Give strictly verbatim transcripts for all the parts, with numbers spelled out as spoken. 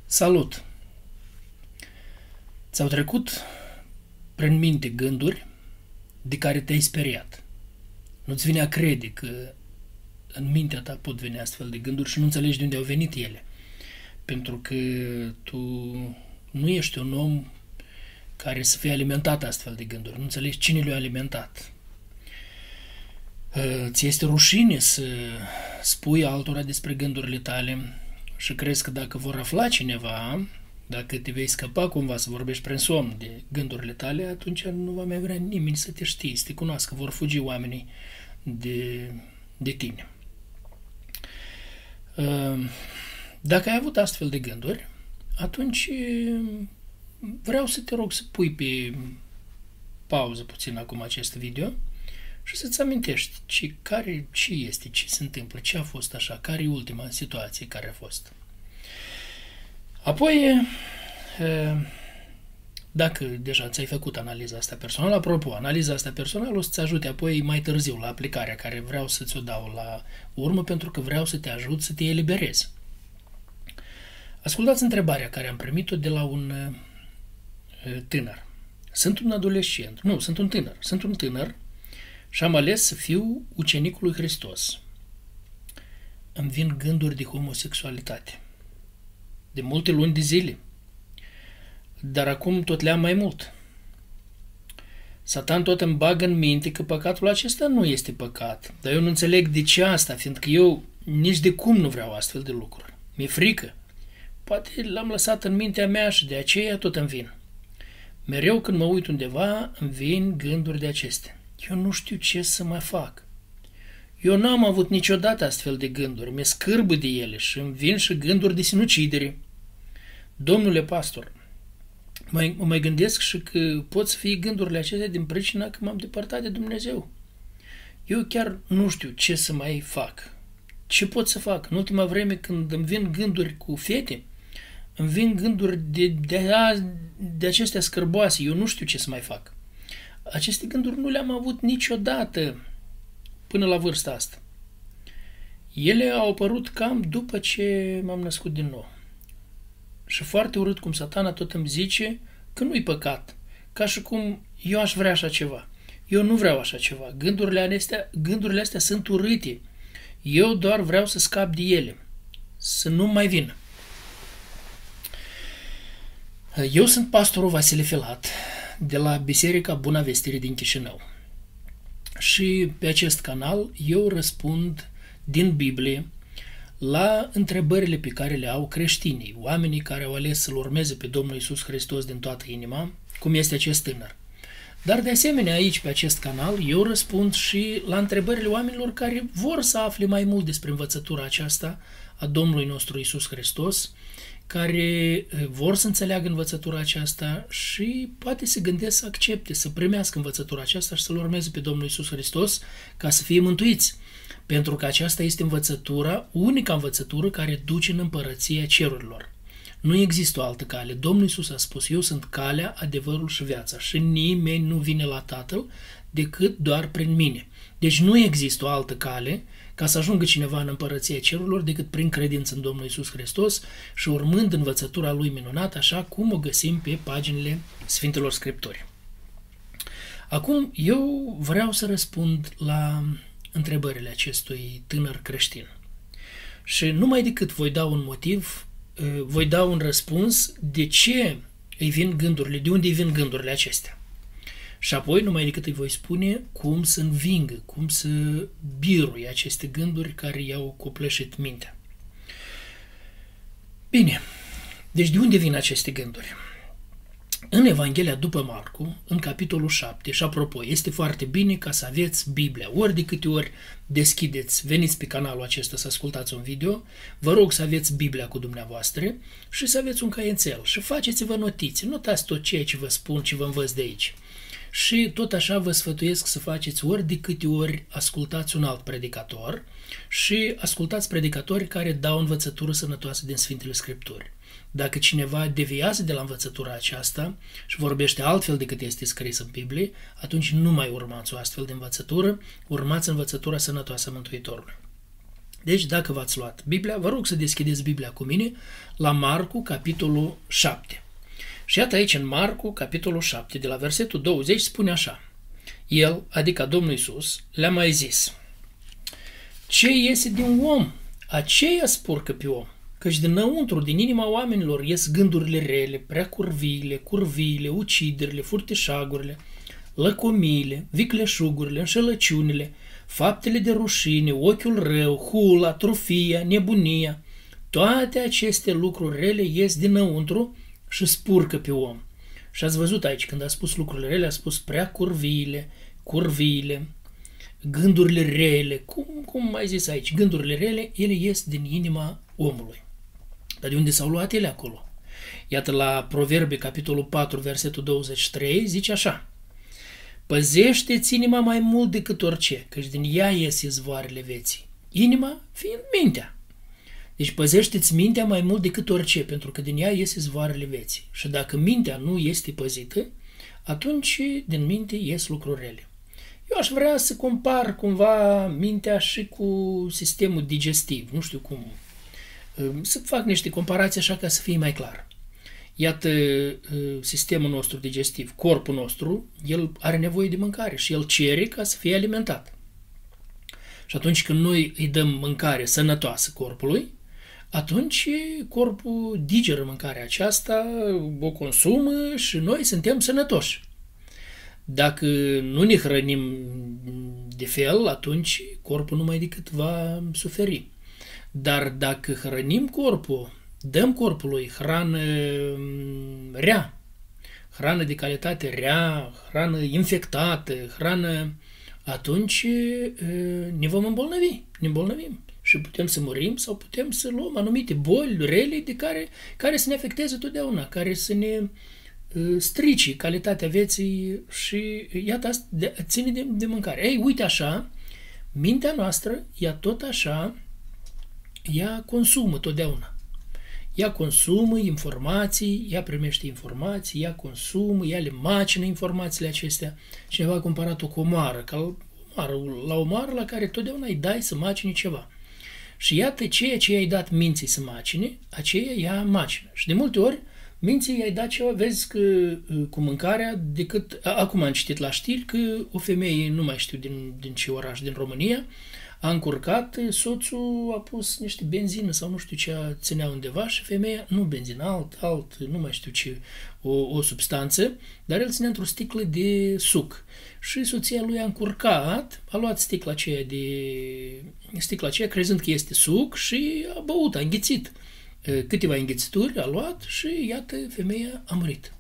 Salut! Ți-au trecut prin minte gânduri de care te-ai speriat. Nu-ți vine a crede că în mintea ta pot veni astfel de gânduri și nu înțelegi de unde au venit ele. Pentru că tu nu ești un om care să fie alimentat astfel de gânduri. Nu înțelegi cine le-a alimentat. Ți este rușine să spui altora despre gândurile tale și crezi că dacă vor afla cineva, dacă te vei scăpa cumva să vorbești prin somn de gândurile tale, atunci nu va mai vrea nimeni să te știe, să te cunoască, vor fugi oamenii de, de tine. Dacă ai avut astfel de gânduri, atunci vreau să te rog să pui pe pauză puțin acum acest video și să-ți amintești ce, care, ce este, ce se întâmplă, ce a fost așa, care e ultima situație care a fost. Apoi, dacă deja ți-ai făcut analiza asta personală, apropo, analiza asta personală o să-ți ajute apoi mai târziu la aplicarea care vreau să ți-o dau la urmă, pentru că vreau să te ajut să te eliberezi. Ascultați întrebarea care am primit-o de la un tânăr. Sunt un adolescent, nu, sunt un tânăr, sunt un tânăr și am ales să fiu ucenicul lui Hristos. Îmi vin gânduri de homosexualitate. De multe luni de zile. Dar acum tot le am mai mult. Satan tot îmi bagă în minte că păcatul acesta nu este păcat. Dar eu nu înțeleg de ce asta, fiindcă eu nici de cum nu vreau astfel de lucruri. Mi-e frică. Poate l-am lăsat în mintea mea și de aceea tot îmi vin. Mereu când mă uit undeva, îmi vin gânduri de acestea. Eu nu știu ce să mai fac. Eu n-am avut niciodată astfel de gânduri, mi-e scârbă de ele și îmi vin și gânduri de sinucidere. Domnule pastor, mă mai gândesc și că pot să fie gândurile acestea din pricina că m-am depărtat de Dumnezeu. Eu chiar nu știu ce să mai fac. Ce pot să fac? În ultima vreme, când îmi vin gânduri cu fete, îmi vin gânduri de, de, de acestea scârboase. Eu nu știu ce să mai fac. Aceste gânduri nu le-am avut niciodată până la vârsta asta. Ele au apărut cam după ce m-am născut din nou. Și foarte urât cum Satana tot îmi zice că nu-i păcat. Ca și cum eu aș vrea așa ceva. Eu nu vreau așa ceva. Gândurile astea, gândurile astea sunt urâte. Eu doar vreau să scap de ele. Să nu mai vină. Eu sunt pastorul Vasile Filat de la Biserica Buna Vestire din Chișinău. Și pe acest canal eu răspund din Biblie la întrebările pe care le au creștinii, oamenii care au ales să-L urmeze pe Domnul Iisus Hristos din toată inima, cum este acest tânăr. Dar de asemenea aici pe acest canal eu răspund și la întrebările oamenilor care vor să afle mai mult despre învățătura aceasta a Domnului nostru Iisus Hristos, care vor să înțeleagă învățătura aceasta și poate se gândesc să accepte, să primească învățătura aceasta și să-L urmeze pe Domnul Iisus Hristos ca să fie mântuiți. Pentru că aceasta este învățătura, unica învățătură care duce în împărăția cerurilor. Nu există o altă cale. Domnul Iisus a spus, eu sunt calea, adevărul și viața și nimeni nu vine la Tatăl decât doar prin mine. Deci nu există o altă cale ca să ajungă cineva în împărăția cerurilor decât prin credință în Domnul Iisus Hristos și urmând învățătura Lui minunată, așa cum o găsim pe paginile Sfintelor Scripturi. Acum eu vreau să răspund la întrebările acestui tânăr creștin. Și numai decât voi da un motiv, voi da un răspuns de ce îi vin gândurile, de unde îi vin gândurile acestea. Și apoi numai decât îi voi spune cum să învingă, cum să birui aceste gânduri care i-au copleșit mintea. Bine, deci de unde vin aceste gânduri? În Evanghelia după Marcu, în capitolul șapte, și apropo, este foarte bine ca să aveți Biblia. Ori de câte ori deschideți, veniți pe canalul acesta să ascultați un video, vă rog să aveți Biblia cu dumneavoastră și să aveți un caiențel și faceți-vă notițe, notați tot ceea ce vă spun, ce vă învăț de aici. Și tot așa vă sfătuiesc să faceți ori de câte ori ascultați un alt predicator și ascultați predicatori care dau învățătură sănătoasă din Sfintele Scripturi. Dacă cineva deviază de la învățătura aceasta și vorbește altfel decât este scris în Biblie, atunci nu mai urmați o astfel de învățătură, urmați învățătura sănătoasă a Mântuitorului. Deci, dacă v-ați luat Biblia, vă rog să deschideți Biblia cu mine la Marcu, capitolul șapte. Și iată aici în Marcu, capitolul șapte, de la versetul douăzeci, spune așa. El, adică Domnul Iisus, le-a mai zis: ce iese din om, aceea spurcă pe om, căci dinăuntru, din inima oamenilor, ies gândurile rele, preacurviile, curviile, uciderile, furtișagurile, lăcomiile, vicleșugurile, înșelăciunile, faptele de rușine, ochiul rău, hula, trufia, nebunia. Toate aceste lucruri rele ies dinăuntru și spurcă pe om. Și ați văzut aici, când a spus lucrurile rele, a spus prea curviile, curviile, gândurile rele. Cum, cum mai zis aici? Gândurile rele, ele ies din inima omului. Dar de unde s-au luat ele acolo? Iată la Proverbe, capitolul patru, versetul douăzeci și trei, zice așa: păzește-ți inima mai mult decât orice, căci din ea ies izvoarele vieții. Inima fiind mintea. Deci păzește-ți mintea mai mult decât orice, pentru că din ea ies izvoarele vieții. Și dacă mintea nu este păzită, atunci din minte ies lucruri rele. Eu aș vrea să compar cumva mintea și cu sistemul digestiv, nu știu cum. Să fac niște comparații așa ca să fie mai clar. Iată, sistemul nostru digestiv, corpul nostru, el are nevoie de mâncare și el cere ca să fie alimentat. Și atunci când noi îi dăm mâncare sănătoasă corpului, atunci corpul digeră mâncarea aceasta, o consumă și noi suntem sănătoși. Dacă nu ne hrănim de fel, atunci corpul numai decât va suferi. Dar dacă hrănim corpul, dăm corpului hrană rea, hrană de calitate rea, hrană infectată, hrană, atunci ne vom îmbolnăvi, ne îmbolnăvim și putem să murim sau putem să luăm anumite boli rele de care, care să ne afecteze totdeauna, care să ne strici calitatea vieții și iată, asta ține de, de mâncare. Ei, uite așa, mintea noastră, ea tot așa, ea consumă totdeauna. Ea consumă informații, ea primește informații, ea consumă, ea le macină informațiile acestea. Cineva a comparat-o cu o moară, ca o moară, la o moară la care totdeauna îi dai să macine ceva. Și iată, ceea ce i-ai dat minții să macine, aceea ea macină. Și de multe ori, minții i-ai dat ceva, vezi că cu mâncarea, decât, acum am citit la știri că o femeie, nu mai știu din, din ce oraș, din România, a încurcat, soțul a pus niște benzină sau nu știu ce ținea undeva și femeia, nu benzină, alt, alt, nu mai știu ce, o, o substanță, dar el ținea într-o sticlă de suc. Și soția lui a încurcat, a luat sticla aceea, de, sticla aceea crezând că este suc și a băut, a înghițit. Câteva înghițituri a luat și iată, femeia a murit.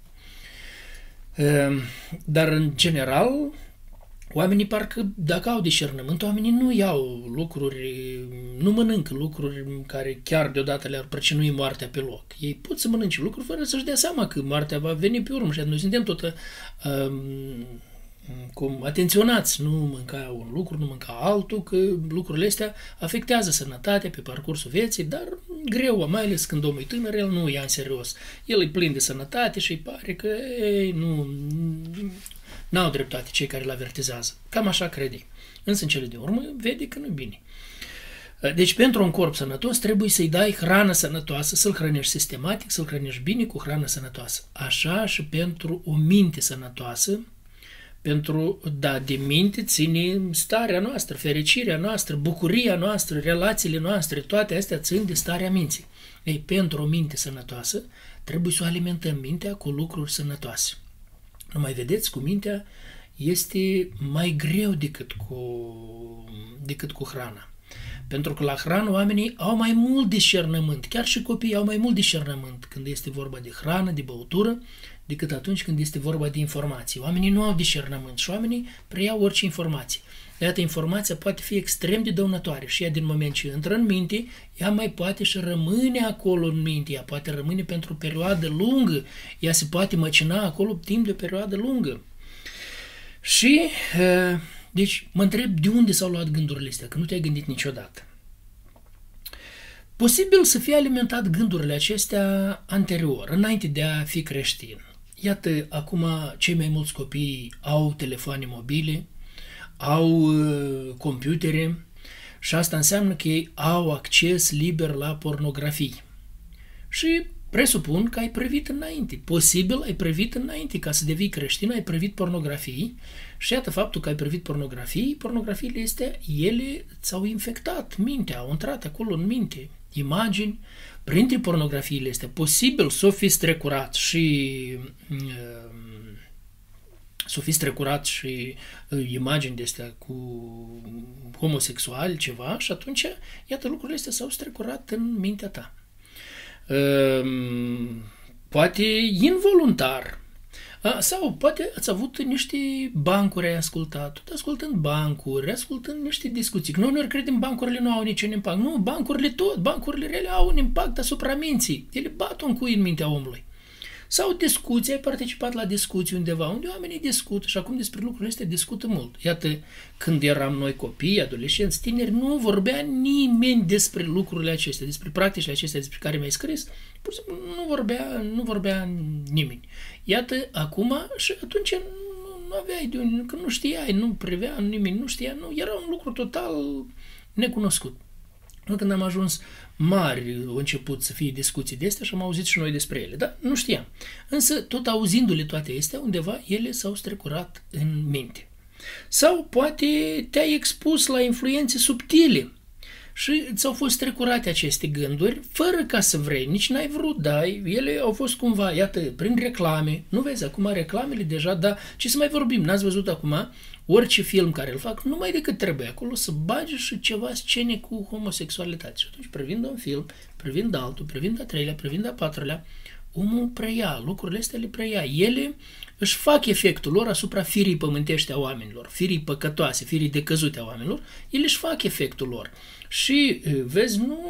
Dar în general, oamenii parcă, dacă au discernământ, oamenii nu iau lucruri, nu mănâncă lucruri care chiar deodată le-ar prăcinui moartea pe loc. Ei pot să mănânce lucruri fără să-și dea seama că moartea va veni pe urmă și noi suntem tot um, cum atenționați, nu mânca un lucru, nu mânca altul, că lucrurile astea afectează sănătatea pe parcursul vieții, dar greu, mai ales când omul e tânăr, el nu ia în serios. El e plin de sănătate și îi pare că ei, nu... N-au dreptate cei care îl avertizează. Cam așa crede. Însă în cele de urmă vede că nu-i bine. Deci pentru un corp sănătos trebuie să-i dai hrană sănătoasă, să-l hrănești sistematic, să-l hrănești bine cu hrană sănătoasă. Așa și pentru o minte sănătoasă, pentru, da, de minte ține starea noastră, fericirea noastră, bucuria noastră, relațiile noastre, toate astea țin de starea minții. Ei, pentru o minte sănătoasă trebuie să o alimentăm mintea cu lucruri sănătoase. Nu mai vedeți, cu mintea este mai greu decât cu, decât cu hrana. Pentru că la hrană oamenii au mai mult discernământ, chiar și copiii au mai mult discernământ când este vorba de hrană, de băutură, decât atunci când este vorba de informații. Oamenii nu au discernământ și oamenii preiau orice informație. De iată, informația poate fi extrem de dăunătoare și ea din moment ce intră în minte, ea mai poate și rămâne acolo în minte, ea poate rămâne pentru o perioadă lungă, ea se poate măcina acolo timp de o perioadă lungă. Și, deci, mă întreb de unde s-au luat gândurile astea, că nu te-ai gândit niciodată. Posibil să fie alimentat gândurile acestea anterior, înainte de a fi creștin. Iată, acum cei mai mulți copii au telefoane mobile, au uh, computere Și asta înseamnă că ei au acces liber la pornografii. Și presupun că ai privit înainte. Posibil ai privit înainte. Ca să devii creștin, ai privit pornografii și iată faptul că ai privit pornografii, pornografiile astea, ele ți-au infectat mintea, au intrat acolo în minte. Imagini, printre pornografiile astea, posibil s-o fi strecurat și uh, s-o fi strecurat și uh, imagini de astea cu homosexuali, ceva, și atunci, iată, lucrurile astea s-au strecurat în mintea ta. Uh, poate involuntar. Sau poate ați avut niște bancuri, ai ascultat, tot ascultând bancuri, ascultând niște discuții. Noi uneori credem bancurile nu au niciun impact. Nu, bancurile tot, bancurile rele au un impact asupra minții. Ele bat un cui în mintea omului. Sau discuții, ai participat la discuții undeva, unde oamenii discută și acum despre lucrurile astea discută mult. Iată, când eram noi copii, adolescenți, tineri, nu vorbea nimeni despre lucrurile acestea, despre practicile acestea despre care mi-ai scris, pur și simplu nu vorbea, nu vorbea nimeni. Iată, acum, și atunci nu, nu aveai de unde, că nu știai, nu privea nimeni, nu știa, nu, era un lucru total necunoscut. Când am ajuns mari, au început să fie discuții de astea și am auzit și noi despre ele, dar nu știam. Însă, tot auzindu-le toate astea, undeva ele s-au strecurat în minte. Sau poate te-ai expus la influențe subtile și ți-au fost strecurate aceste gânduri, fără ca să vrei, nici n-ai vrut, da, ele au fost cumva, iată, prin reclame, nu vezi, acum reclamele deja, dar ce să mai vorbim, n-ați văzut acum, orice film care îl fac, numai decât trebuie acolo să bage și ceva scene cu homosexualitate. Și atunci, privind un film, privind altul, privind a treilea, privind a patrulea, omul preia, lucrurile astea le preia. Ele își fac efectul lor asupra firii pământești a oamenilor, firii păcătoase, firii decăzute a oamenilor, ele își fac efectul lor. Și, vezi, nu,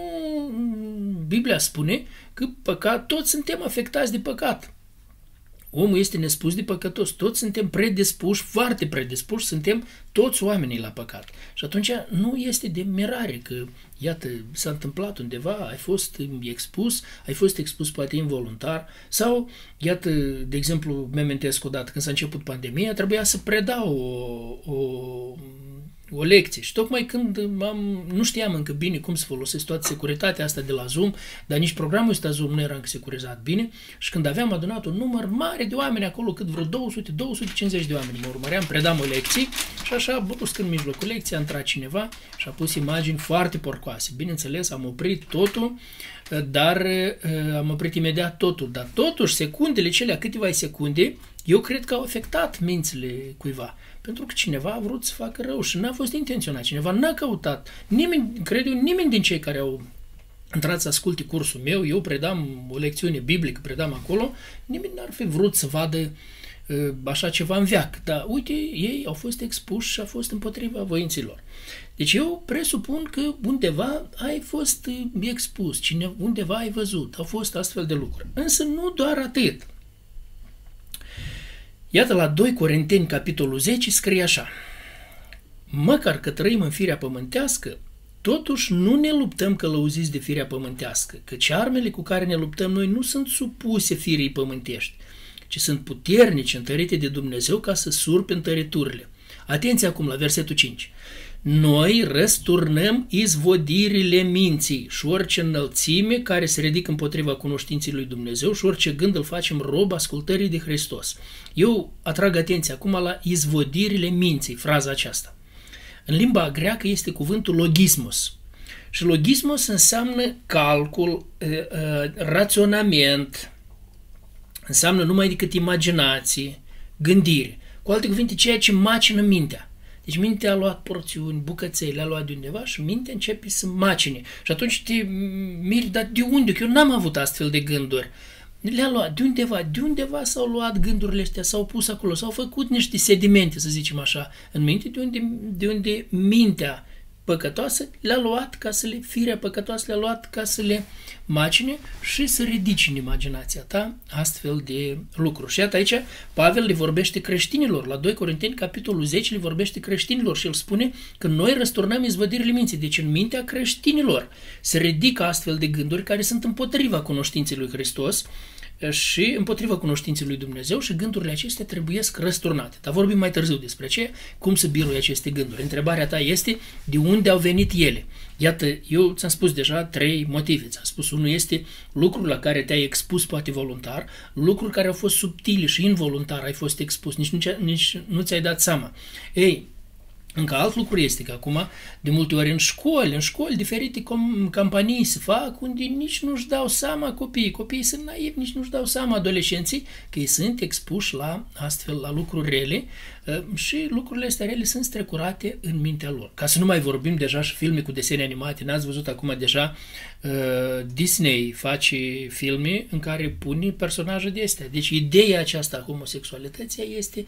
Biblia spune că păcat, toți suntem afectați de păcat. Omul este nespus de păcătos. Toți suntem predispuși, foarte predispuși, suntem toți oamenii la păcat. Și atunci nu este de mirare că, iată, s-a întâmplat undeva, ai fost expus, ai fost expus poate involuntar, sau, iată, de exemplu, mi-amintesc odată când s-a început pandemia, trebuia să predau o, o, o lecție și tocmai când am, nu știam încă bine cum să folosesc toată securitatea asta de la Zoom, dar nici programul ăsta Zoom nu era încă securizat bine și când aveam adunat un număr mare de oameni acolo, cât vreo două sute - două sute cincizeci de oameni, mă urmăream, predam o lecție și așa, brusc în mijlocul lecției a intrat cineva și a pus imagini foarte porcoase. Bineînțeles, am oprit totul, dar am oprit imediat totul, dar totuși secundele celea, câteva secunde, eu cred că au afectat mințile cuiva. Pentru că cineva a vrut să facă rău și n-a fost intenționat. Cineva n-a căutat. Nimeni, cred eu, nimeni din cei care au intrat să asculte cursul meu, eu predam o lecțiune biblică, predam acolo, nimeni n-ar fi vrut să vadă uh, așa ceva în veac. Dar uite, ei au fost expuși și a fost împotriva voinților. Deci eu presupun că undeva ai fost expus, cine, undeva ai văzut, au fost astfel de lucruri. Însă nu doar atât. Iată la doi Corinteni, capitolul zece, scrie așa: măcar că trăim în firea pământească, totuși nu ne luptăm călăuziți de firea pământească, căci armele cu care ne luptăm noi nu sunt supuse firii pământești, ci sunt puternici, întărite de Dumnezeu ca să surpe întăriturile. Atenție acum la versetul cinci. Noi răsturnăm izvodirile minții și orice înălțime care se ridică împotriva cunoștinței lui Dumnezeu și orice gând îl facem rob ascultării de Hristos. Eu atrag atenția acum la izvodirile minții, fraza aceasta. În limba greacă este cuvântul logismos. Și logismos înseamnă calcul, raționament, înseamnă numai decât imaginație, gândire. Cu alte cuvinte, ceea ce macină mintea. Deci mintea a luat porțiuni, bucăței, le-a luat de undeva și mintea începe să macine. Și atunci te miri, dar de unde? Că eu n-am avut astfel de gânduri. Le-a luat de undeva, de undeva s-au luat gândurile astea, s-au pus acolo, s-au făcut niște sedimente, să zicem așa, în minte, de unde, de unde mintea păcătoasă le-a luat ca să le, firea păcătoasă le-a luat ca să le macine și să ridici în imaginația ta astfel de lucruri. Și iată aici, Pavel le vorbește creștinilor. La doi Corinteni, capitolul zece, le vorbește creștinilor și el spune că noi răsturnăm izvădirile minții. Deci în mintea creștinilor se ridică astfel de gânduri care sunt împotriva cunoștinței lui Hristos, și împotriva cunoștinței lui Dumnezeu și gândurile acestea trebuiesc răsturnate. Dar vorbim mai târziu despre ce, cum să birui aceste gânduri. Întrebarea ta este de unde au venit ele. Iată, eu ți-am spus deja trei motive. Ți-am spus, unul este lucruri la care te-ai expus poate voluntar, lucruri care au fost subtile și involuntar ai fost expus, nici nu, nici nu ți-ai dat seama. Ei, încă alt lucru este că acum, de multe ori în școli, în școli diferite campanii se fac unde nici nu-și dau seama copiii. Copiii sunt naivi, nici nu-și dau seama adolescenții că ei sunt expuși la astfel la lucruri rele și lucrurile astea rele sunt strecurate în mintea lor. Ca să nu mai vorbim deja și filme cu desene animate, n-ați văzut acum deja Disney face filme în care pune personaje de astea. Deci ideea aceasta a homosexualității este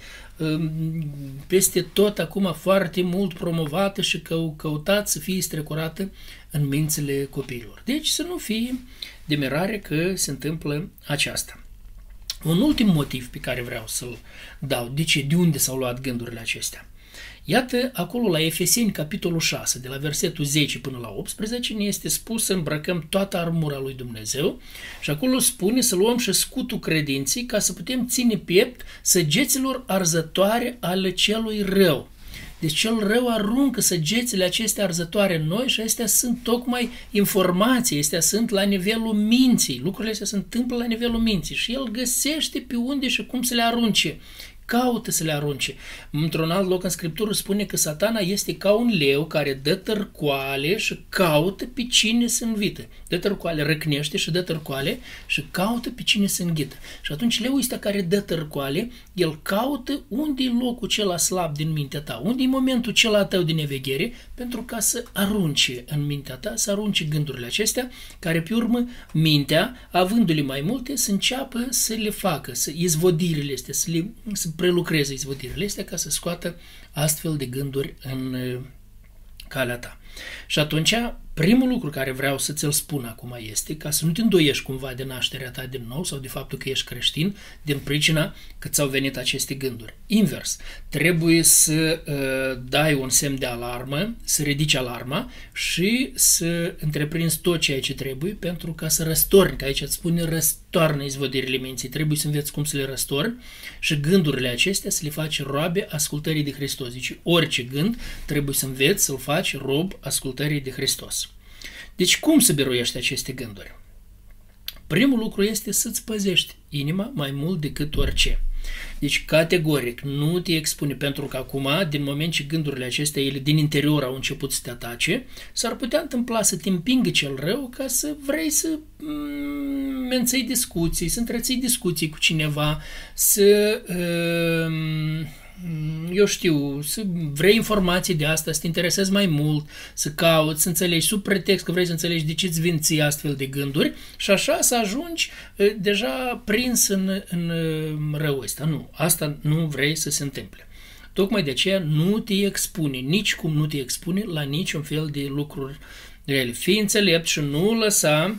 peste tot acum foarte mult promovată și că, căutat să fie strecurată în mințile copiilor. Deci să nu fie de mirare că se întâmplă aceasta. Un ultim motiv pe care vreau să-l dau, de ce, de unde s-au luat gândurile acestea. Iată, acolo la Efeseni, capitolul șase, de la versetul zece până la optsprezece, ne este spus să îmbrăcăm toată armura lui Dumnezeu și acolo spune să luăm și scutul credinței ca să putem ține piept săgeților arzătoare ale celui rău. Deci cel rău aruncă săgețile acestea arzătoare în noi și astea sunt tocmai informații, astea sunt la nivelul minții, lucrurile astea se întâmplă la nivelul minții și el găsește pe unde și cum să le arunce. Caută să le arunce. Într-un alt loc în Scriptură spune că Satana este ca un leu care dă târcoale și caută pe cine să învită. Dă târcoale, răcnește și dă târcoale și caută pe cine să înghită. Și atunci leul ăsta care dă târcoale, el caută unde e locul cel slab din mintea ta, unde e momentul cel tău de neveghere, pentru ca să arunce în mintea ta, să arunce gândurile acestea, care pe urmă mintea, avându-le mai multe, să înceapă să le facă, să izvodirile astea, să le să prelucreze izvodirile astea ca să scoată astfel de gânduri în calea ta. Și atunci, primul lucru care vreau să ți-l spun acum este ca să nu te îndoiești cumva de nașterea ta din nou sau de faptul că ești creștin din pricina că ți-au venit aceste gânduri. Invers, trebuie să uh, dai un semn de alarmă, să ridici alarma și să întreprinzi tot ceea ce trebuie pentru ca să răstorni, că aici îți spune răstoarnă izvodirile minții, trebuie să înveți cum să le răstorni și gândurile acestea să le faci roabe ascultării de Hristos. Deci orice gând trebuie să înveți să-l faci rob ascultării de Hristos. Deci cum să biruiești aceste gânduri? Primul lucru este să-ți păzești inima mai mult decât orice. Deci categoric nu te expune, pentru că acum, din moment ce gândurile acestea, ele din interior au început să te atace, s-ar putea întâmpla să te împingă cel rău ca să vrei să mm, menții discuții, să întreții discuții cu cineva, să... Uh, eu știu, să vrei informații de asta, să te interesezi mai mult, să cauți, să înțelegi sub pretext că vrei să înțelegi de ce îți vin ție astfel de gânduri și așa să ajungi deja prins în, în răul ăsta. Nu, asta nu vrei să se întâmple. Tocmai de aceea nu te expune, nici cum nu te expune la niciun fel de lucruri rele. Fii înțelept și nu lăsa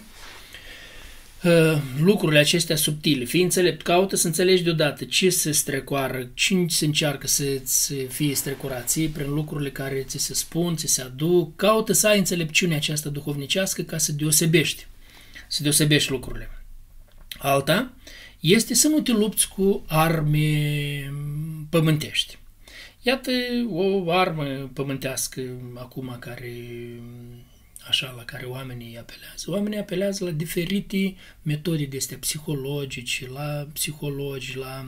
lucrurile acestea subtile. Fii înțelept, caută să înțelegi deodată ce se strecoară, cine se încearcă să-ți fie strecurații prin lucrurile care ți se spun, ți se aduc. Caută să ai înțelepciunea aceasta duhovnicească ca să deosebești, să deosebești lucrurile. Alta este să nu te lupți cu arme pământești. Iată o armă pământească acum care... așa, la care oamenii apelează. Oamenii apelează la diferite metode de astea psihologice, la psihologi, la,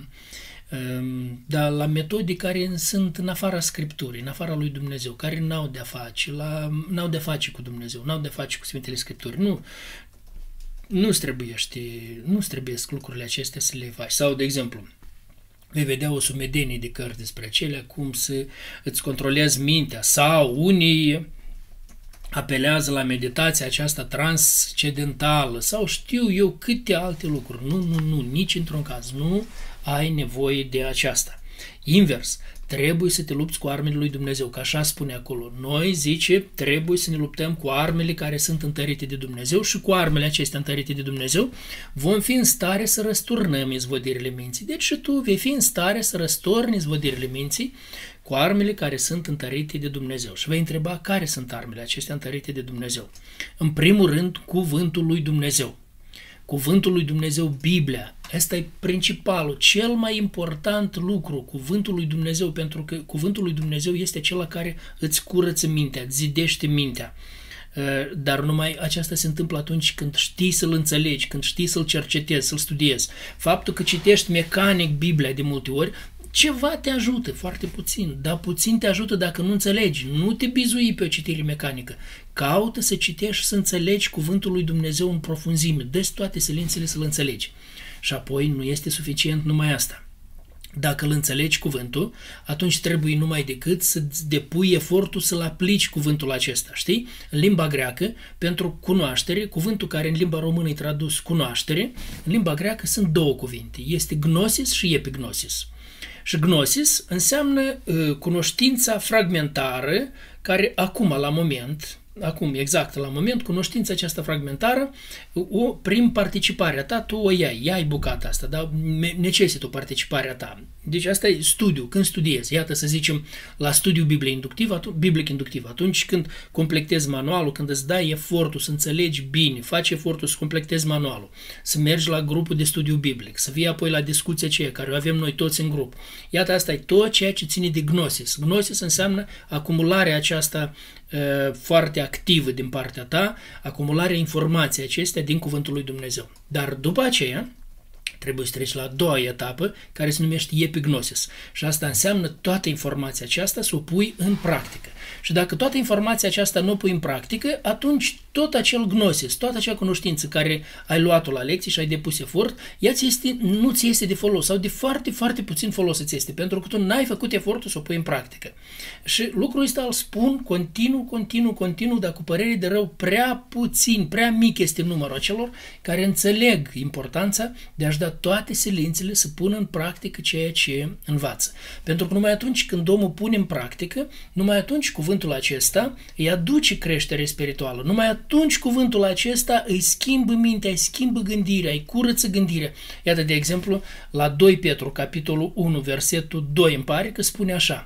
da, la metode care sunt în afara Scripturii, în afara lui Dumnezeu, care n-au de-a face, la, n-au de-a face cu Dumnezeu, n-au de-a face cu Sfintele Scripturi. Nu, nu-ți trebuiește, nu-ți trebuiesc lucrurile acestea să le faci. Sau, de exemplu, vei vedea o sumedenie de cărți despre acelea, cum să îți controlezi mintea, sau unii apelează la meditația aceasta transcendentală sau știu eu câte alte lucruri. Nu, nu, nu, nici într-un caz nu ai nevoie de aceasta. Invers, trebuie să te lupți cu armele lui Dumnezeu, că așa spune acolo. Noi, zice, trebuie să ne luptăm cu armele care sunt întărite de Dumnezeu și cu armele acestea întărite de Dumnezeu vom fi în stare să răsturnăm izvodirile minții. Deci și tu vei fi în stare să răstorni izvodirile minții cu armele care sunt întărite de Dumnezeu. Și vei întreba care sunt armele acestea întărite de Dumnezeu. În primul rând, cuvântul lui Dumnezeu. Cuvântul lui Dumnezeu, Biblia, Ăsta e principalul, cel mai important lucru, cuvântul lui Dumnezeu, pentru că cuvântul lui Dumnezeu este acela care îți curăță mintea, îți zidește mintea. Dar numai aceasta se întâmplă atunci când știi să-l înțelegi, când știi să-l cercetezi, să-l studiezi. Faptul că citești mecanic Biblia de multe ori, ceva te ajută, foarte puțin, dar puțin te ajută dacă nu înțelegi. Nu te bizui pe o citire mecanică. Caută să citești și să înțelegi cuvântul lui Dumnezeu în profunzime. Dă-ți toate silințele să-l înțelegi. Și apoi nu este suficient numai asta. Dacă îl înțelegi cuvântul, atunci trebuie numai decât să-ți depui efortul să-l aplici cuvântul acesta, știi? În limba greacă, pentru cunoaștere, cuvântul care în limba română e tradus cunoaștere, în limba greacă sunt două cuvinte. Este gnosis și epignosis. Și gnosis înseamnă uh, cunoștința fragmentară care acum, la moment, acum, exact, la moment, cunoștința aceasta fragmentară, o, prin participarea ta, tu o iai, iai bucata asta, dar necesită o participarea ta. Deci asta e studiu, când studiezi. Iată, să zicem, la studiu biblic inductiv, atunci, biblic inductiv, atunci când completezi manualul, când îți dai efortul să înțelegi bine, faci efortul să completezi manualul, să mergi la grupul de studiu biblic, să vii apoi la discuția aceea care o avem noi toți în grup. Iată, asta e tot ceea ce ține de gnosis. Gnosis înseamnă acumularea aceasta uh, foarte activă din partea ta, acumularea informației acestea din cuvântul lui Dumnezeu. Dar după aceea, trebuie să treci la a doua etapă, care se numește epignosis. Și asta înseamnă toată informația aceasta să o pui în practică. Și dacă toată informația aceasta nu o pui în practică, atunci tot acel gnosis, toată acea cunoștință care ai luat-o la lecții și ai depus efort, ea ți este, nu ți este de folos sau de foarte, foarte puțin folos îți este, pentru că tu n-ai făcut efortul să o pui în practică. Și lucrul ăsta îl spun continuu, continuu, continuu, dar cu părere de rău prea puțin, prea mic este numărul acelor care înțeleg importanța de a-și da toate silințele să pună în practică ceea ce învață. Pentru că numai atunci când omul pune în practică, numai atunci cuvântul acesta îi aduce creștere spirituală. Numai atunci cuvântul acesta îi schimbă mintea, îi schimbă gândirea, îi curăță gândirea. Iată, de exemplu, la doi Petru, capitolul unu, versetul doi, îmi pare că spune așa: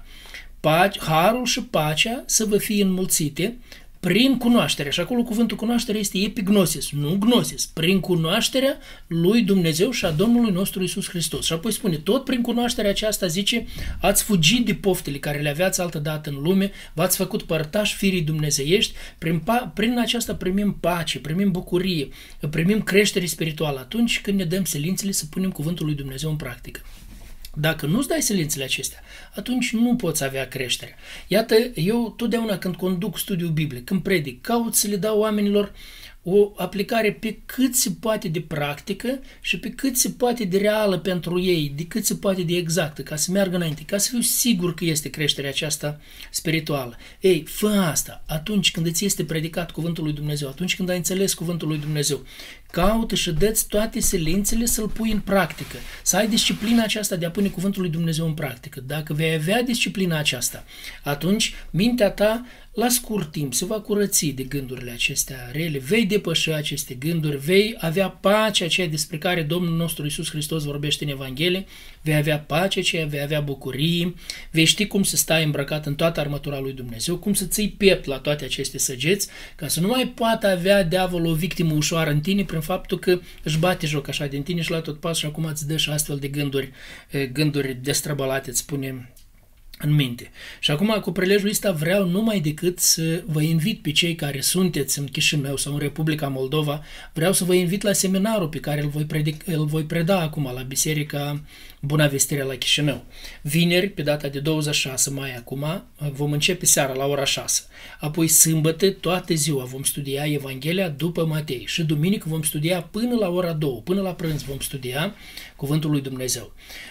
harul și pacea să vă fie înmulțite prin cunoaștere. Și acolo cuvântul cunoaștere este epignosis, nu gnosis. Prin cunoașterea lui Dumnezeu și a Domnului nostru Iisus Hristos. Și apoi spune, tot prin cunoașterea aceasta, zice, ați fugit de poftele care le aveați altădată în lume, v-ați făcut părtași firii dumnezeiești, prin, prin aceasta primim pace, primim bucurie, primim creștere spirituală atunci când ne dăm silințele să punem cuvântul lui Dumnezeu în practică. Dacă nu-ți dai silințele acestea, atunci nu poți avea creștere. Iată, eu totdeauna când conduc studiul biblic, când predic, caut să le dau oamenilor o aplicare pe cât se poate de practică și pe cât se poate de reală pentru ei, de cât se poate de exactă, ca să meargă înainte, ca să fiu sigur că este creșterea aceasta spirituală. Ei, fă asta atunci când îți este predicat cuvântul lui Dumnezeu, atunci când ai înțeles cuvântul lui Dumnezeu. Caută și dă-ți toate silințele să-l pui în practică, să ai disciplina aceasta de a pune cuvântul lui Dumnezeu în practică. Dacă vei avea disciplina aceasta, atunci mintea ta la scurt timp se va curăți de gândurile acestea rele, vei depăși aceste gânduri, vei avea pacea aceea despre care Domnul nostru Iisus Hristos vorbește în Evanghelie, vei avea pacea aceea, vei avea bucurie, vei ști cum să stai îmbrăcat în toată armătura lui Dumnezeu, cum să ții piept la toate aceste săgeți, ca să nu mai poată avea diavolul o victimă ușoară în tine prin faptul că își bate joc așa din tine și la tot pasul și acum îți dă și astfel de gânduri, gânduri destrăbălate, îți spune în minte. Și acum, cu prilejul ăsta, vreau numai decât să vă invit pe cei care sunteți în Chișinău sau în Republica Moldova, vreau să vă invit la seminarul pe care îl voi, predic, îl voi preda acum la Biserica Buna Vestire la Chișinău. Vineri, pe data de douăzeci și șase mai acum, vom începe seara la ora șase. Apoi sâmbătă, toată ziua vom studia Evanghelia după Matei și duminică vom studia până la ora două, până la prânz vom studia Cuvântul lui Dumnezeu.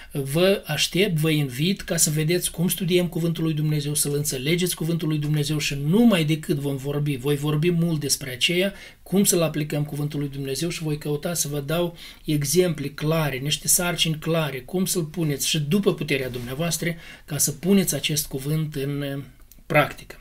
Vă aștept, vă invit ca să vedeți cum studiem Cuvântul lui Dumnezeu, să-L înțelegeți Cuvântul lui Dumnezeu și numai decât vom vorbi, voi vorbi mult despre aceea, cum să-L aplicăm Cuvântul lui Dumnezeu și voi căuta să vă dau exemple clare, niște sarcini clare, cum să-L puneți și după puterea dumneavoastră ca să puneți acest cuvânt în practică.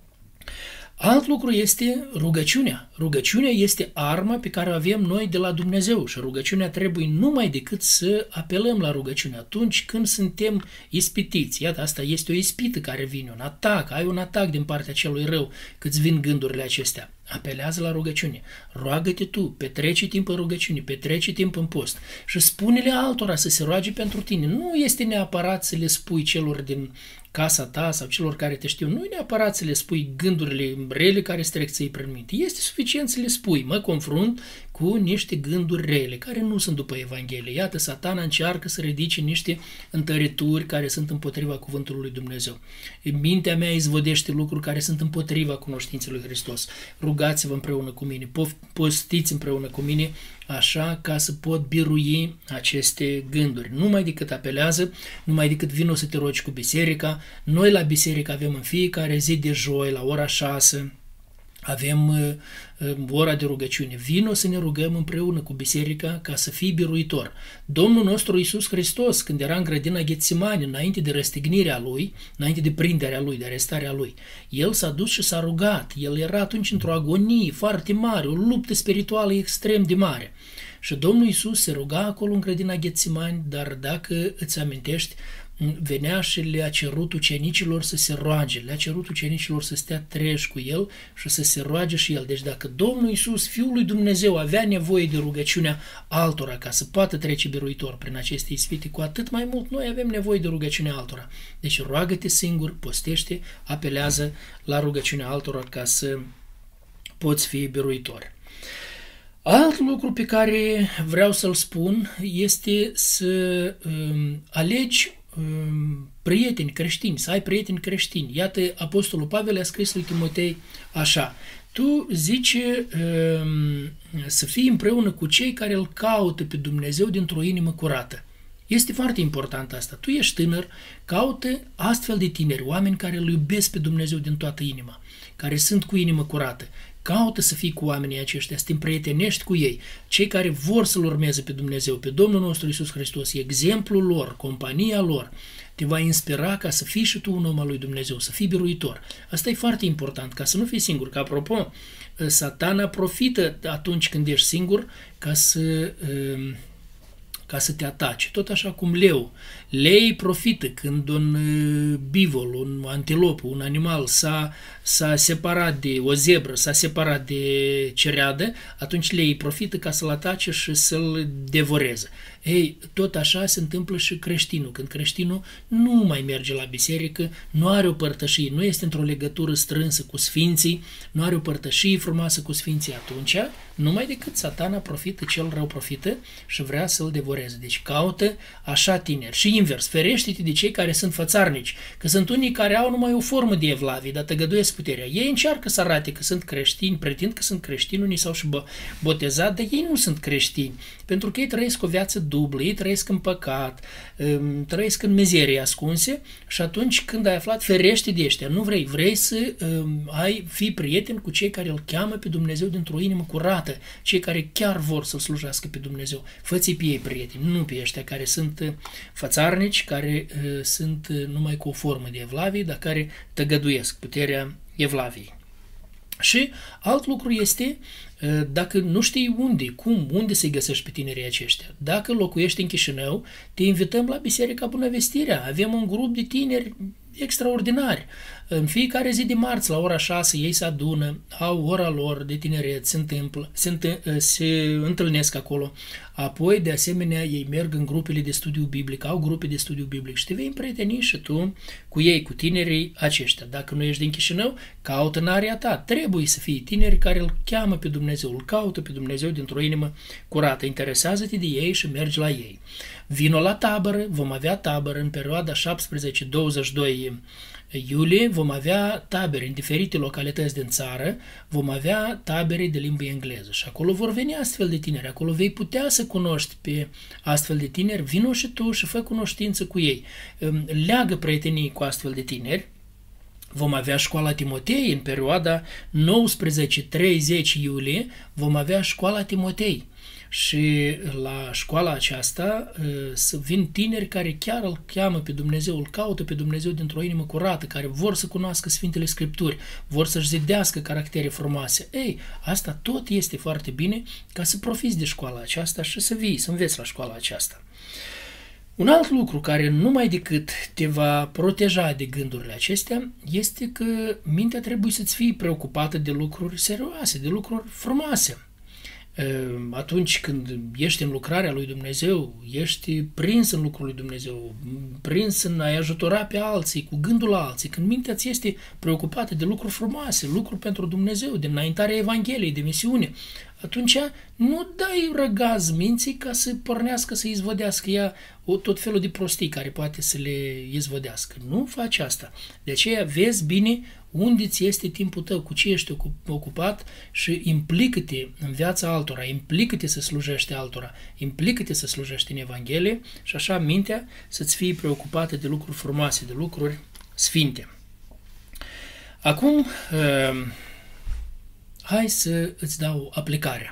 Alt lucru este rugăciunea. Rugăciunea este arma pe care o avem noi de la Dumnezeu și rugăciunea trebuie numai decât să apelăm la rugăciune atunci când suntem ispitiți. Iată, asta este o ispită care vine, un atac, ai un atac din partea celui rău, că îți vin gândurile acestea. apelează la rugăciune. Roagă-te tu, petrece timp în rugăciune, petrece timp în post și spune-le altora să se roage pentru tine. Nu este neapărat să le spui celor din casa ta sau celor care te știu, nu e neapărat să le spui gândurile rele care se trec ți-i prin minte. Este suficient să le spui, mă confrunt cu niște gânduri rele, care nu sunt după Evanghelie. Iată, Satana încearcă să ridice niște întărituri care sunt împotriva cuvântului lui Dumnezeu. Mintea mea izvodește lucruri care sunt împotriva cunoștinței lui Hristos. Rugați-vă împreună cu mine, postiți împreună cu mine, așa ca să pot birui aceste gânduri. Numai decât apelează, numai decât vino să te rogi cu biserica. Noi la biserică avem în fiecare zi de joi, la ora șase, avem uh, uh, ora de rugăciune. Vino să ne rugăm împreună cu biserica ca să fii biruitor. Domnul nostru Iisus Hristos, când era în grădina Ghetsimani, înainte de răstignirea lui, înainte de prinderea lui, de arestarea lui, el s-a dus și s-a rugat. El era atunci într-o agonie foarte mare, o luptă spirituală extrem de mare. Și Domnul Iisus se ruga acolo în grădina Ghetsimani, dar dacă îți amintești, venea și le-a cerut ucenicilor să se roage, le-a cerut ucenicilor să stea treji cu el și să se roage și el. Deci dacă Domnul Iisus, Fiul lui Dumnezeu, avea nevoie de rugăciunea altora ca să poată trece biruitor prin aceste ispite, cu atât mai mult noi avem nevoie de rugăciunea altora. Deci roagă-te singur, postește, apelează la rugăciunea altora ca să poți fi biruitor. Alt lucru pe care vreau să-l spun este să um, alegi um, prieteni creștini, să ai prieteni creștini. Iată, Apostolul Pavel a scris lui Timotei așa: tu zice um, să fii împreună cu cei care îl caută pe Dumnezeu dintr-o inimă curată. Este foarte important asta. Tu ești tânăr, caută astfel de tineri, oameni care îl iubesc pe Dumnezeu din toată inima, care sunt cu inimă curată. Caută să fii cu oamenii aceștia, să te împrietenești cu ei, cei care vor să-L urmeze pe Dumnezeu, pe Domnul nostru Iisus Hristos. Exemplul lor, compania lor, te va inspira ca să fii și tu un om al lui Dumnezeu, să fii biruitor. Asta e foarte important, ca să nu fii singur. Că, apropo, Satana profită atunci când ești singur ca să... ca să te atace. Tot așa cum leu. Leii profită când un bivol, un antilop, un animal s-a, s-a separat de o zebră, s-a separat de cereadă, atunci leii profită ca să-l atace și să-l devoreze. Ei, tot așa se întâmplă și creștinul. Când creștinul nu mai merge la biserică, nu are o părtășie, nu este într-o legătură strânsă cu sfinții, nu are o părtășie frumoasă cu sfinții, atunci numai decât Satana profită, cel rău profită și vrea să-l devoreze. Deci caută așa tineri. Și invers, ferește-te de cei care sunt fățarnici, că sunt unii care au numai o formă de evlavie, dar tăgăduiesc puterea. Ei încearcă să arate că sunt creștini, pretind că sunt creștini, unii s-au și botezat, dar ei nu sunt creștini, pentru că ei trăiesc o viață dublă, ei trăiesc în păcat, trăiesc în mizerie ascunse și atunci când ai aflat, ferește de ăștia. Nu vrei, vrei să um, ai, fii prieten cu cei care îl cheamă pe Dumnezeu dintr-o inimă curată, cei care chiar vor să-L slujească pe Dumnezeu. Fă-ți pe ei prieteni, nu pe ăștia care sunt fățarnici, care uh, sunt numai cu o formă de evlavie, dar care tăgăduiesc puterea evlaviei. Și alt lucru este, dacă nu știi unde, cum, unde să-i găsești pe tinerii aceștia. Dacă locuiești în Chișinău, te invităm la Biserica Bunăvestirea. Avem un grup de tineri extraordinari. În fiecare zi de marți, la ora șase, ei se adună, au ora lor de tineret, se întâmplă, se, întâ se întâlnesc acolo. Apoi, de asemenea, ei merg în grupele de studiu biblic, au grupe de studiu biblic și te vei împrieteni și tu cu ei, cu tinerii aceștia. Dacă nu ești din Chișinău, caută în area ta. Trebuie să fii tineri care îl cheamă pe Dumnezeu, îl caută pe Dumnezeu dintr-o inimă curată. Interesează-te de ei și mergi la ei. Vino la tabără, vom avea tabără în perioada șaptesprezece douăzeci și doi iulie, vom avea tabere în diferite localități din țară, vom avea tabere de limbă engleză și acolo vor veni astfel de tineri, acolo vei putea să cunoști pe astfel de tineri, vino și tu și fă cunoștință cu ei, leagă prietenii cu astfel de tineri. Vom avea școala Timotei în perioada nouăsprezece treizeci iulie, vom avea școala Timotei. Și la școala aceasta să vin tineri care chiar îl cheamă pe Dumnezeu, îl caută pe Dumnezeu dintr-o inimă curată, care vor să cunoască Sfintele Scripturi, vor să-și zidească caractere frumoase. Ei, asta tot este foarte bine ca să profiți de școala aceasta și să vii, să înveți la școala aceasta. Un alt lucru care numai decât te va proteja de gândurile acestea este că mintea trebuie să-ți fie preocupată de lucruri serioase, de lucruri frumoase. Atunci când ești în lucrarea lui Dumnezeu, ești prins în lucrul lui Dumnezeu, prins în a-i ajutora pe alții, cu gândul la alții, când mintea ți este preocupată de lucruri frumoase, lucruri pentru Dumnezeu, de înaintarea Evangheliei, de misiune, atunci nu dai răgaz minții ca să pornească, să izvădească ea tot felul de prostii care poate să le izvădească. Nu faci asta. De aceea vezi bine unde ți este timpul tău, cu ce ești ocupat și implică-te în viața altora, implică-te să slujești altora, implică-te să slujești în Evanghelie și așa mintea să-ți fie preocupată de lucruri frumoase, de lucruri sfinte. Acum, hai să îți dau aplicarea.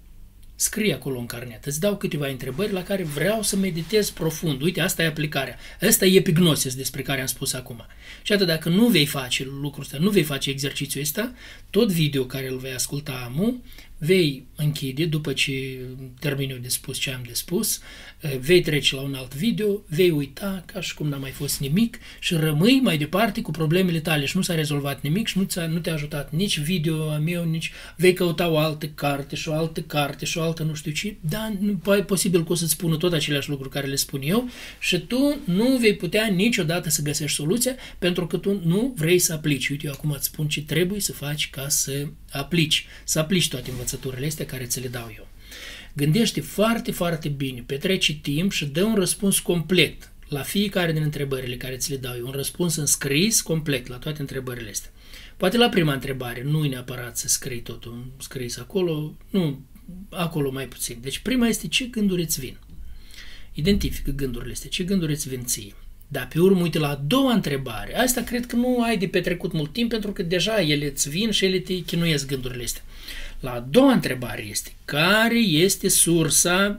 Scrie acolo în carnet, îți dau câteva întrebări la care vreau să meditez profund. Uite, asta e aplicarea. Asta e epignosis despre care am spus acum. Și atât, dacă nu vei face lucrul ăsta, nu vei face exercițiul ăsta, tot video care îl vei asculta amu, vei închide după ce termin eu de spus ce am de spus, vei trece la un alt video, vei uita ca și cum n-a mai fost nimic și rămâi mai departe cu problemele tale și nu s-a rezolvat nimic și nu, ți-a, nu te-a ajutat nici video a meu, nici vei căuta o altă carte și o altă carte și o altă nu știu ce, dar nu e posibil că o să-ți spună tot aceleași lucruri care le spun eu și tu nu vei putea niciodată să găsești soluția pentru că tu nu vrei să aplici. Uite, eu acum îți spun ce trebuie să faci ca să aplici, să aplici toate învățăturile astea care ți le dau eu. Gândește foarte, foarte bine, petrece timp și dă un răspuns complet la fiecare din întrebările care ți le dau eu, un răspuns în scris complet la toate întrebările astea. Poate la prima întrebare, nu e neapărat să scrii totul scris acolo, nu, acolo mai puțin. Deci prima este ce gânduri îți vin. Identifică gândurile astea, ce gânduri îți vin ție. Dar pe urmă, uite, la a doua întrebare, asta cred că nu ai de petrecut mult timp pentru că deja ele îți vin și ele te chinuiesc gândurile astea. La a doua întrebare este, care este sursa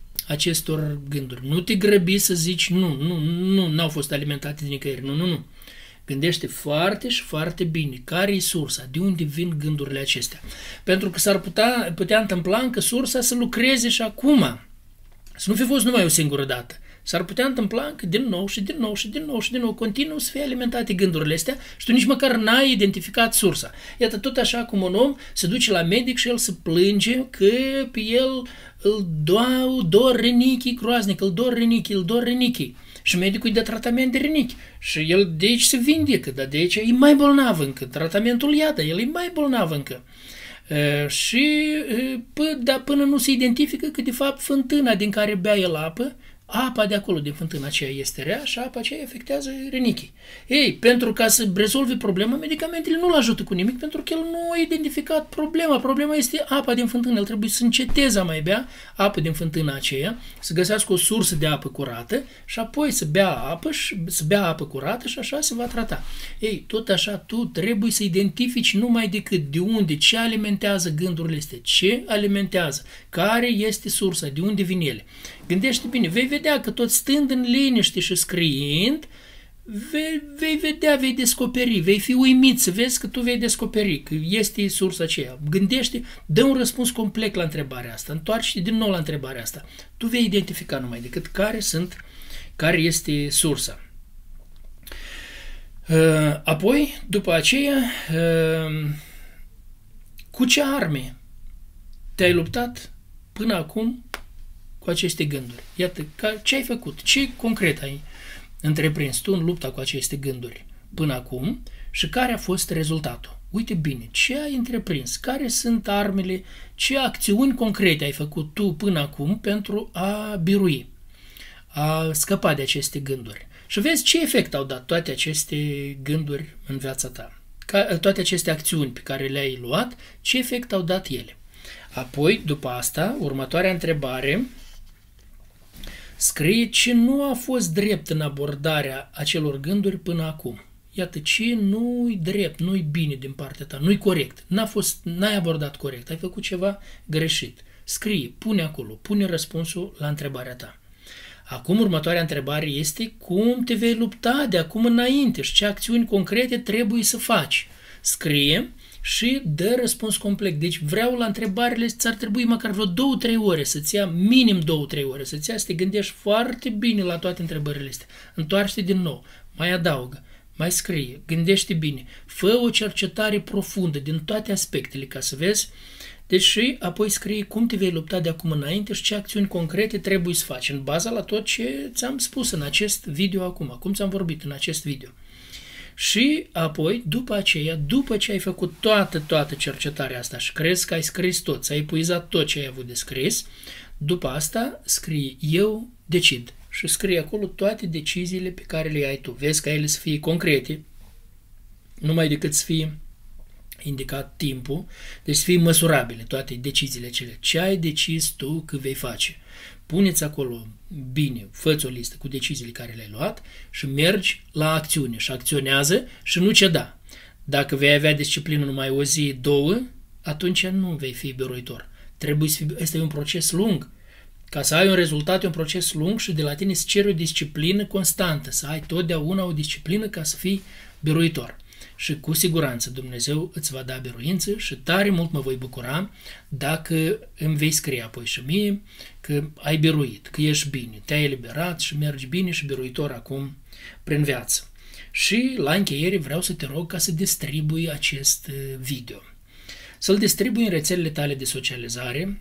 acestor gânduri? Nu te grăbi să zici, nu, nu, nu, n-au fost alimentate din nicăieri, nu, nu, nu. Gândește foarte și foarte bine care e sursa, de unde vin gândurile acestea. Pentru că s-ar putea, putea întâmpla încă sursa să lucreze și acum, să nu fi fost numai o singură dată. S-ar putea întâmpla că din nou și din nou și din nou și din nou continuu să fie alimentate gândurile astea și tu nici măcar n-ai identificat sursa. Iată, tot așa cum un om se duce la medic și el se plânge că pe el îl dau dor rinichii groaznic, îl dor rinichii, îl dor rinichii. Și medicul îi dă tratament de rinichi. Și el de aici se vindecă, dar de aici e mai bolnav încă. Tratamentul iată, el e mai bolnav încă. Uh, și uh, p- dar până nu se identifică că de fapt fântâna din care bea el apă, apa de acolo, din fântâna aceea, este rea și apa aceea afectează rinichii. Ei, pentru ca să rezolve problema, medicamentele nu-l ajută cu nimic, pentru că el nu a identificat problema. Problema este apa din fântână. El trebuie să înceteze a mai bea apă din fântâna aceea, să găsească o sursă de apă curată și apoi să bea apă și să bea apă curată și așa se va trata. Ei, tot așa tu trebuie să identifici numai decât de unde, ce alimentează gândurile astea, ce alimentează, care este sursa, de unde vin ele. Gândește bine, vei vedea că tot stând în liniște și scriind, vei, vei vedea, vei descoperi, vei fi uimit să vezi că tu vei descoperi că este sursa aceea. Gândește, dă un răspuns complet la întrebarea asta, întoarce-te din nou la întrebarea asta. Tu vei identifica numai decât care sunt, care este sursa. Apoi, după aceea, cu ce arme te-ai luptat până acum cu aceste gânduri? Iată, ce ai făcut? Ce concret ai întreprins tu în lupta cu aceste gânduri până acum și care a fost rezultatul? Uite bine, ce ai întreprins? Care sunt armele? Ce acțiuni concrete ai făcut tu până acum pentru a birui, a scăpa de aceste gânduri? Și vezi ce efect au dat toate aceste gânduri în viața ta. Toate aceste acțiuni pe care le-ai luat, ce efect au dat ele? Apoi, după asta, următoarea întrebare, scrie ce nu a fost drept în abordarea acelor gânduri până acum. Iată, ce nu-i drept, nu-i bine din partea ta, nu-i corect, n-a fost, n-ai abordat corect, ai făcut ceva greșit. Scrie, pune acolo, pune răspunsul la întrebarea ta. Acum, următoarea întrebare este cum te vei lupta de acum înainte și ce acțiuni concrete trebuie să faci. Scrie și dă răspuns complet. Deci vreau la întrebările, ți-ar trebui măcar vreo două, trei ore să-ți ia, minim două, trei ore să-ți ia, să te gândești foarte bine la toate întrebările astea. Întoarce-te din nou, mai adaugă, mai scrie, gândește bine, fă o cercetare profundă din toate aspectele ca să vezi. Deci și apoi scrie cum te vei lupta de acum înainte și ce acțiuni concrete trebuie să faci în baza la tot ce ți-am spus în acest video acum, cum ți-am vorbit în acest video. Și apoi, după aceea, după ce ai făcut toată, toată cercetarea asta și crezi că ai scris tot, ai epuizat tot ce ai avut de scris, după asta scrie eu decid și scrie acolo toate deciziile pe care le ai tu. Vezi ca ele să fie concrete, numai decât să fie indicat timpul, deci să fie măsurabile toate deciziile cele. Ce ai decis tu că vei face? Puneți acolo bine, fă-ți o listă cu deciziile care le-ai luat și mergi la acțiune și acționează și nu ceda. Dacă vei avea disciplină numai o zi, două, atunci nu vei fi biruitor. Trebuie să fii, este un proces lung. Ca să ai un rezultat, e un proces lung și de la tine îți cere o disciplină constantă, să ai totdeauna o disciplină ca să fii biruitor. Și cu siguranță Dumnezeu îți va da biruință și tare mult mă voi bucura dacă îmi vei scrie apoi și mie că ai biruit, că ești bine, te-ai eliberat și mergi bine și biruitor acum prin viață. Și la încheiere vreau să te rog ca să distribui acest video. Să-l distribui în rețelele tale de socializare,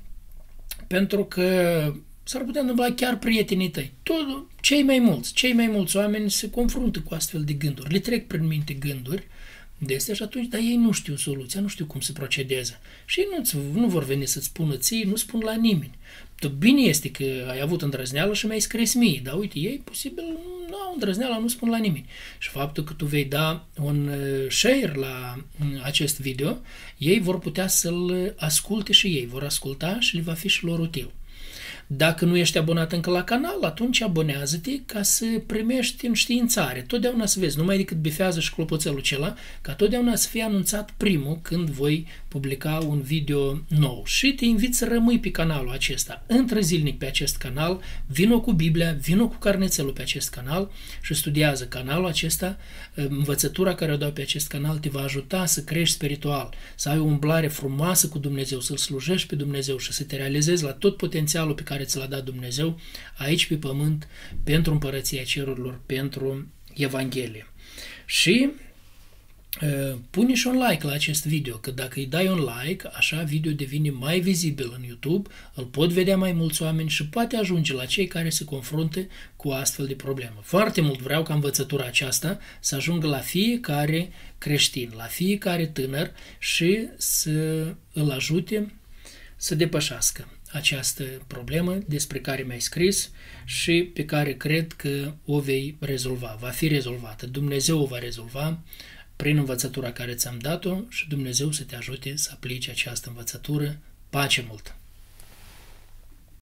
pentru că s-ar putea întâmpla chiar prietenii tăi. Tot, cei mai mulți, cei mai mulți oameni se confruntă cu astfel de gânduri, le trec prin minte gânduri de astea și atunci, dar ei nu știu soluția, nu știu cum se procedeze. Și ei nu, nu vor veni să-ți spună ție, nu spun la nimeni. Tot bine este că ai avut îndrăzneală și mi-ai scris mie, dar uite, ei posibil nu au îndrăzneală, nu spun la nimeni. Și faptul că tu vei da un share la acest video, ei vor putea să-l asculte și ei, vor asculta și le va fi și lor util. Dacă nu ești abonat încă la canal, atunci abonează-te ca să primești înștiințare. Totdeauna să vezi, numai decât bifează și clopoțelul acela, ca totdeauna să fie anunțat primul când voi publica un video nou. Și te invit să rămâi pe canalul acesta, intră zilnic pe acest canal, vino cu Biblia, vino cu carnețelul pe acest canal și studiază canalul acesta. Învățătura care o dau pe acest canal te va ajuta să crești spiritual, să ai o umblare frumoasă cu Dumnezeu, să-L slujești pe Dumnezeu și să te realizezi la tot potențialul pe care ți l-a dat Dumnezeu aici pe pământ pentru împărăția cerurilor, pentru Evanghelie. Și uh, pune și un like la acest video, că dacă îi dai un like, așa video devine mai vizibil în YouTube, îl pot vedea mai mulți oameni și poate ajunge la cei care se confruntă cu astfel de problemă. Foarte mult vreau ca învățătura aceasta să ajungă la fiecare creștin, la fiecare tânăr și să îl ajute să depășească această problemă despre care mi-ai scris și pe care cred că o vei rezolva. Va fi rezolvată. Dumnezeu o va rezolva prin învățătura care ți-am dat-o și Dumnezeu să te ajute să aplici această învățătură. Pace mult!